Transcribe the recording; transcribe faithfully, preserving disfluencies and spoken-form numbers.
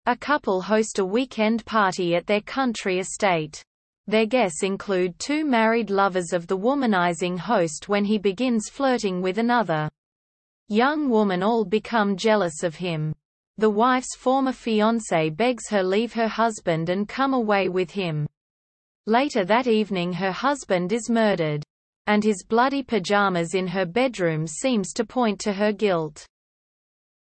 A couple host a weekend party at their country estate. Their guests include two married lovers of the womanizing host when he begins flirting with another young woman. All become jealous of him. The wife's former fiancé begs her leave her husband and come away with him. Later that evening her husband is murdered, and his bloody pajamas in her bedroom seems to point to her guilt.